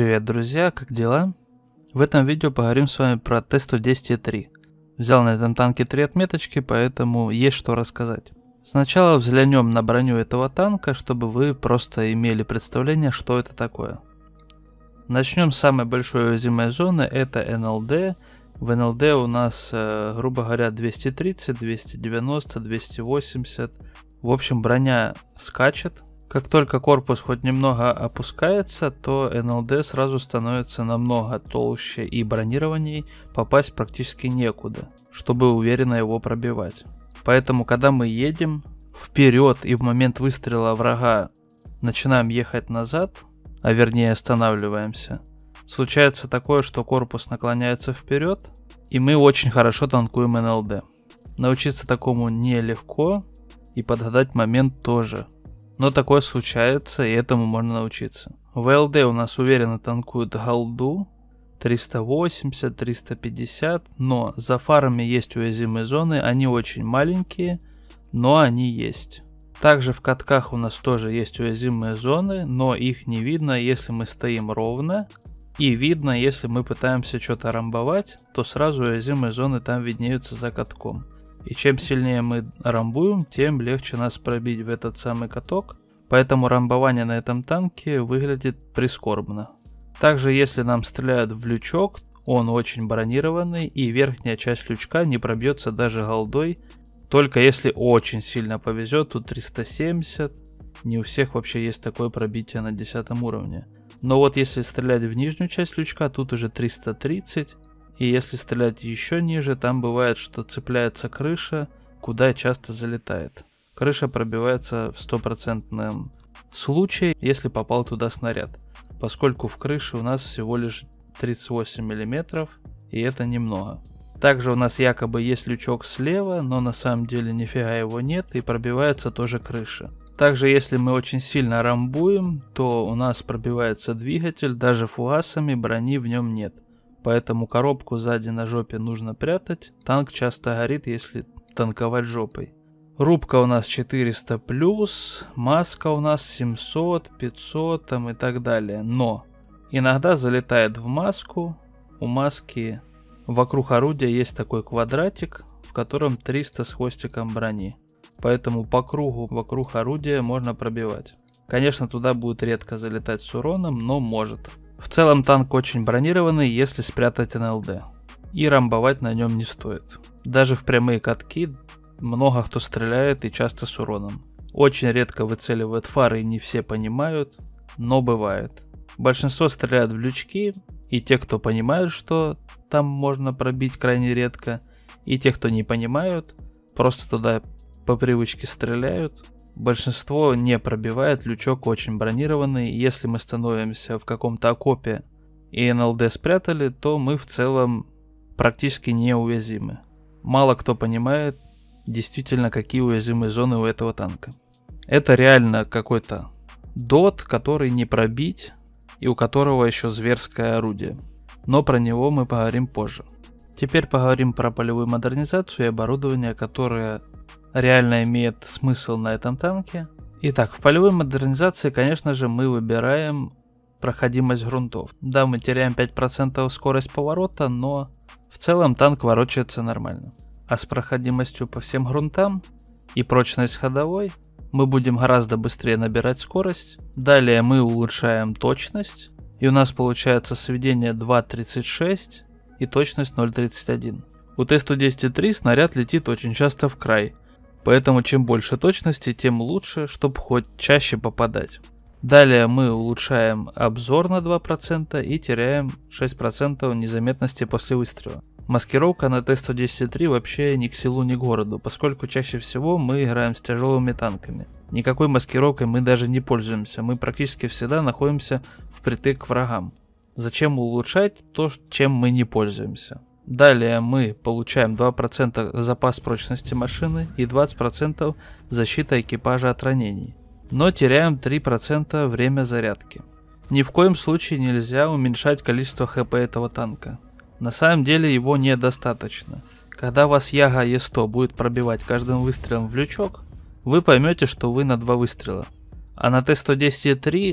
Привет, друзья, как дела? В этом видео поговорим с вами про Т-110Е3. Взял на этом танке 3 отметочки, поэтому есть что рассказать. Сначала взглянем на броню этого танка, чтобы вы просто имели представление, что это такое. Начнем с самой большой уязвимой зоны, это НЛД. В НЛД у нас, грубо говоря, 230, 290, 280. В общем, броня скачет. Как только корпус хоть немного опускается, то НЛД сразу становится намного толще, и бронированней попасть практически некуда, чтобы уверенно его пробивать. Поэтому, когда мы едем вперед и в момент выстрела врага начинаем ехать назад, а вернее останавливаемся, случается такое, что корпус наклоняется вперед, и мы очень хорошо танкуем НЛД. Научиться такому нелегко, и подгадать момент тоже. Но такое случается, и этому можно научиться. В ЛД у нас уверенно танкуют голду 380, 350, но за фарами есть уязвимые зоны, они очень маленькие, но они есть. Также в катках у нас тоже есть уязвимые зоны, но их не видно, если мы стоим ровно. И видно, если мы пытаемся что-то рамбовать, то сразу уязвимые зоны там виднеются за катком. И чем сильнее мы рамбуем, тем легче нас пробить в этот самый каток. Поэтому рамбование на этом танке выглядит прискорбно. Также если нам стреляют в лючок, он очень бронированный, и верхняя часть лючка не пробьется даже голдой. Только если очень сильно повезет, тут 370. Не у всех вообще есть такое пробитие на 10 уровне. Но вот если стрелять в нижнюю часть лючка, тут уже 330. И если стрелять еще ниже, там бывает, что цепляется крыша, куда часто залетает. Крыша пробивается в 100% случае, если попал туда снаряд. Поскольку в крыше у нас всего лишь 38 мм, и это немного. Также у нас якобы есть лючок слева, но на самом деле нифига его нет, и пробивается тоже крыша. Также если мы очень сильно рамбуем, то у нас пробивается двигатель, даже фугасами брони в нем нет. Поэтому коробку сзади на жопе нужно прятать. Танк часто горит, если танковать жопой. Рубка у нас 400 плюс, маска у нас 700, 500 там и так далее. Но иногда залетает в маску. У маски вокруг орудия есть такой квадратик, в котором 300 с хвостиком брони. Поэтому по кругу вокруг орудия можно пробивать. Конечно, туда будет редко залетать с уроном, но может. В целом танк очень бронированный, если спрятать НЛД. И рамбовать на нем не стоит. Даже в прямые катки много кто стреляет и часто с уроном. Очень редко выцеливают фары и не все понимают, но бывает. Большинство стреляют в лючки, и те, кто понимают, что там можно пробить, крайне редко. И те, кто не понимают, просто туда по привычке стреляют. Большинство не пробивает, лючок очень бронированный. Если мы становимся в каком-то окопе и НЛД спрятали, то мы в целом практически неуязвимы. Мало кто понимает действительно, какие уязвимые зоны у этого танка. Это реально какой-то дот, который не пробить, и у которого еще зверское орудие. Но про него мы поговорим позже. Теперь поговорим про полевую модернизацию и оборудование, которое реально имеет смысл на этом танке. Итак, в полевой модернизации, конечно же, мы выбираем проходимость грунтов. Да, мы теряем 5% скорость поворота, но в целом танк ворочается нормально. А с проходимостью по всем грунтам и прочность ходовой мы будем гораздо быстрее набирать скорость. Далее мы улучшаем точность, и у нас получается сведение 2.36 и точность 0.31. У Т-110Е3 снаряд летит очень часто в край. Поэтому чем больше точности, тем лучше, чтобы хоть чаще попадать. Далее мы улучшаем обзор на 2% и теряем 6% незаметности после выстрела. Маскировка на Т-110Е3 вообще ни к селу, ни к городу, поскольку чаще всего мы играем с тяжелыми танками. Никакой маскировкой мы даже не пользуемся, мы практически всегда находимся впритык к врагам. Зачем улучшать то, чем мы не пользуемся? Далее мы получаем 2% запас прочности машины и 20% защита экипажа от ранений. Но теряем 3% время зарядки. Ни в коем случае нельзя уменьшать количество ХП этого танка. На самом деле его недостаточно. Когда вас Яга Е100 будет пробивать каждым выстрелом в лючок, вы поймете, что вы на 2 выстрела. А на Т-110Е3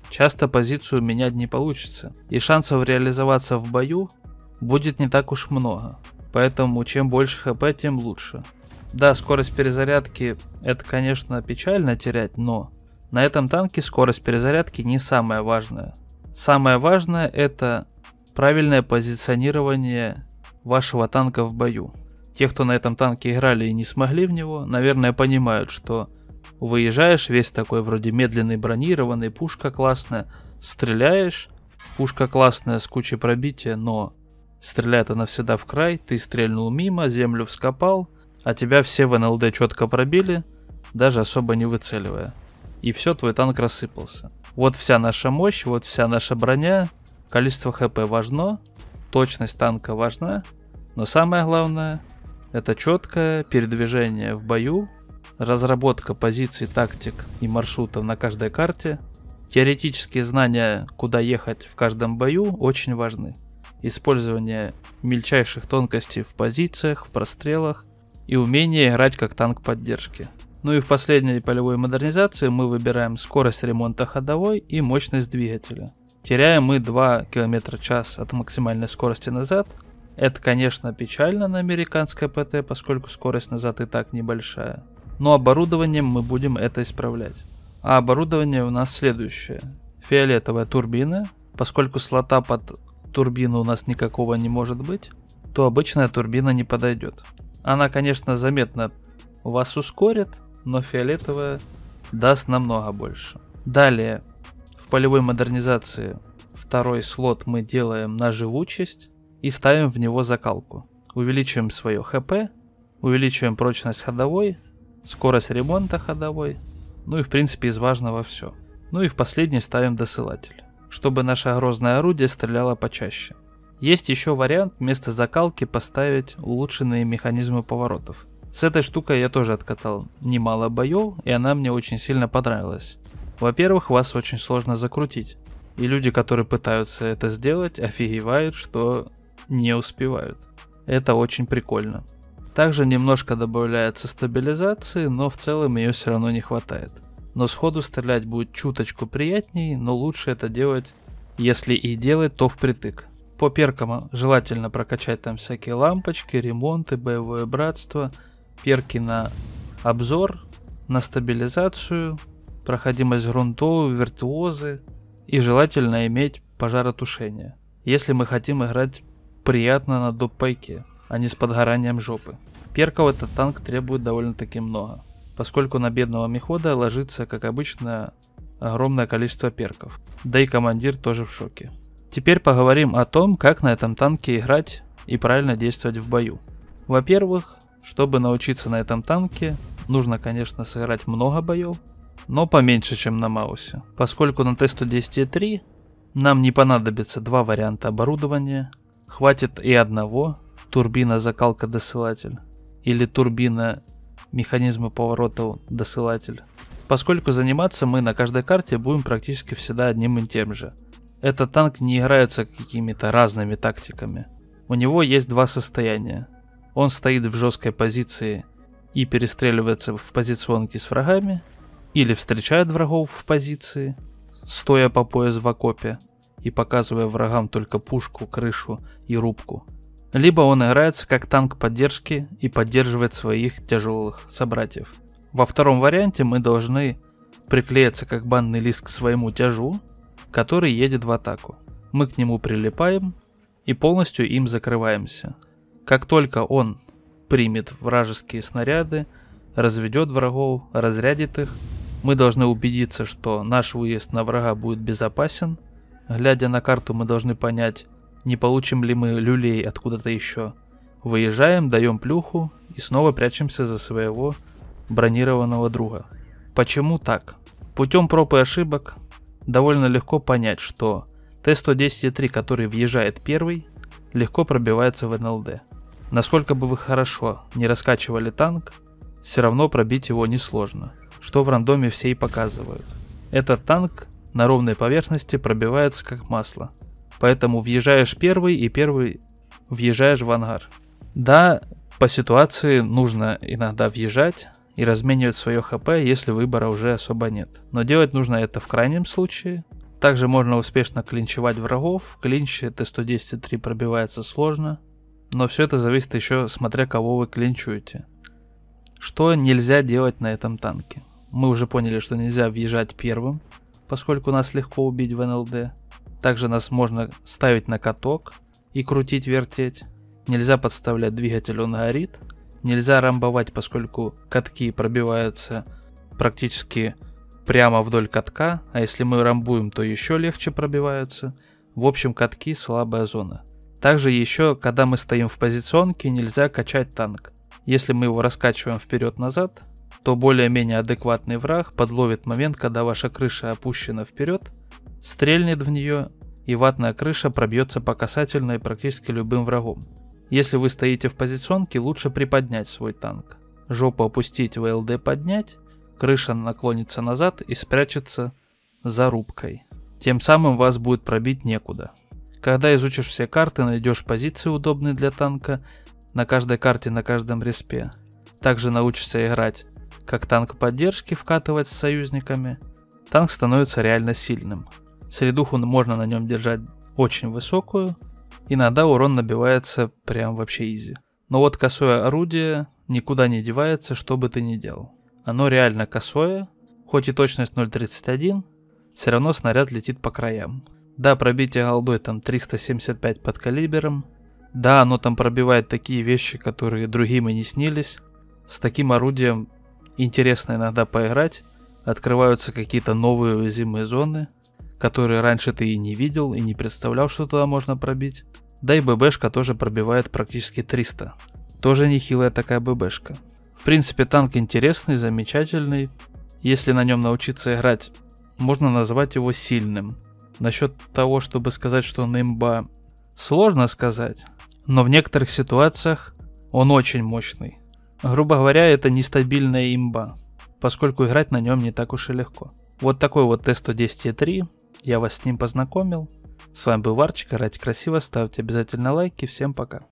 часто позицию менять не получится, и шансов реализоваться в бою будет не так уж много, поэтому чем больше хп, тем лучше. Да, скорость перезарядки это, конечно, печально терять, но на этом танке скорость перезарядки не самое важное. Самое важное это правильное позиционирование вашего танка в бою. Те, кто на этом танке играли и не смогли в него, наверное, понимают, что выезжаешь весь такой вроде медленный, бронированный, пушка классная, стреляешь, пушка классная с кучей пробития, но стреляет она всегда в край, ты стрельнул мимо, землю вскопал, а тебя все в НЛД четко пробили, даже особо не выцеливая. И все, твой танк рассыпался. Вот вся наша мощь, вот вся наша броня, количество хп важно, точность танка важна, но самое главное это четкое передвижение в бою, разработка позиций, тактик и маршрутов на каждой карте. Теоретические знания, куда ехать в каждом бою, очень важны. Использование мельчайших тонкостей в позициях, в прострелах и умение играть как танк поддержки. Ну и в последней полевой модернизации мы выбираем скорость ремонта ходовой и мощность двигателя. Теряем мы 2 км в час от максимальной скорости назад. Это, конечно, печально на американской ПТ, поскольку скорость назад и так небольшая. Но оборудованием мы будем это исправлять. А оборудование у нас следующее. Фиолетовая турбина. Поскольку слота под турбину у нас никакого не может быть, то обычная турбина не подойдет. Она, конечно, заметно вас ускорит, но фиолетовая даст намного больше. Далее, в полевой модернизации второй слот мы делаем на живучесть и ставим в него закалку. Увеличиваем свое ХП, увеличиваем прочность ходовой, скорость ремонта ходовой, ну и в принципе из важного все. Ну и в последний ставим досылатель, чтобы наше грозное орудие стреляло почаще. Есть еще вариант вместо закалки поставить улучшенные механизмы поворотов. С этой штукой я тоже откатал немало боев, и она мне очень сильно понравилась. Во-первых, вас очень сложно закрутить, и люди, которые пытаются это сделать, офигевают, что не успевают. Это очень прикольно. Также немножко добавляется стабилизации, но в целом ее все равно не хватает. Но сходу стрелять будет чуточку приятней, но лучше это делать, если и делать, то впритык. По перкам желательно прокачать там всякие лампочки, ремонты, боевое братство, перки на обзор, на стабилизацию, проходимость грунтовую, виртуозы и желательно иметь пожаротушение, если мы хотим играть приятно на доппайке, а не с подгоранием жопы. Перков этот танк требует довольно-таки много, поскольку на бедного мехода ложится, как обычно, огромное количество перков, да и командир тоже в шоке. Теперь поговорим о том, как на этом танке играть и правильно действовать в бою. Во-первых, чтобы научиться на этом танке, нужно, конечно, сыграть много боев, но поменьше, чем на Маусе. Поскольку на Т-110-3 нам не понадобится два варианта оборудования, хватит и одного, турбина, закалка, досылатель, или турбина, механизмы поворотов, досылатель. Поскольку заниматься мы на каждой карте будем практически всегда одним и тем же. Этот танк не играется какими-то разными тактиками. У него есть два состояния. Он стоит в жесткой позиции и перестреливается в позиционке с врагами, или встречает врагов в позиции, стоя по пояс в окопе и показывая врагам только пушку, крышу и рубку. Либо он играется как танк поддержки и поддерживает своих тяжелых собратьев. Во втором варианте мы должны приклеиться как банный лист к своему тяжу, который едет в атаку. Мы к нему прилипаем и полностью им закрываемся. Как только он примет вражеские снаряды, разведет врагов, разрядит их, мы должны убедиться, что наш выезд на врага будет безопасен. Глядя на карту, мы должны понять, не получим ли мы люлей откуда-то еще. Выезжаем, даем плюху и снова прячемся за своего бронированного друга. Почему так? Путем проб и ошибок довольно легко понять, что Т-110-3, который въезжает первый, легко пробивается в НЛД. Насколько бы вы хорошо не раскачивали танк, все равно пробить его несложно, что в рандоме все и показывают. Этот танк на ровной поверхности пробивается как масло, поэтому въезжаешь первый и первый въезжаешь в ангар. Да, по ситуации нужно иногда въезжать и разменивать свое ХП, если выбора уже особо нет. Но делать нужно это в крайнем случае, Также можно успешно клинчевать врагов. В клинче Т-110-3 пробивается сложно. Но все это зависит еще смотря кого вы клинчуете. Что нельзя делать на этом танке? Мы уже поняли, что нельзя въезжать первым, поскольку нас легко убить в НЛД. Также нас можно ставить на каток и крутить-вертеть. Нельзя подставлять двигатель, он горит. Нельзя рамбовать, поскольку катки пробиваются практически прямо вдоль катка, а если мы рамбуем, то еще легче пробиваются. В общем, катки слабая зона. Также еще, когда мы стоим в позиционке, нельзя качать танк. Если мы его раскачиваем вперед-назад, то более-менее адекватный враг подловит момент, когда ваша крыша опущена вперед, стрельнет в нее, и ватная крыша пробьется по касательной практически любым врагом. Если вы стоите в позиционке, лучше приподнять свой танк. Жопу опустить, ВЛД поднять, крыша наклонится назад и спрячется за рубкой. Тем самым вас будет пробить некуда. Когда изучишь все карты, найдешь позиции удобные для танка на каждой карте, на каждом респе. Также научишься играть как танк поддержки, вкатывать с союзниками. Танк становится реально сильным. Средуху можно на нем держать очень высокую. Иногда урон набивается прям вообще изи. Но вот косое орудие никуда не девается, что бы ты ни делал. Оно реально косое, хоть и точность 0.31, все равно снаряд летит по краям. Да, пробитие голдой там 375 под калибером. Да, оно там пробивает такие вещи, которые другим и не снились. С таким орудием интересно иногда поиграть. Открываются какие-то новые уязвимые зоны, которые раньше ты и не видел, и не представлял, что туда можно пробить. Да и ББшка тоже пробивает практически 300. Тоже нехилая такая ББшка. В принципе, танк интересный, замечательный. Если на нем научиться играть, можно назвать его сильным. Насчет того, чтобы сказать, что он имба, сложно сказать. Но в некоторых ситуациях он очень мощный. Грубо говоря, это нестабильная имба, поскольку играть на нем не так уж и легко. Вот такой вот Т-110-3. Я вас с ним познакомил. С вами был Варчик. Играйте красиво, ставьте обязательно лайки. Всем пока.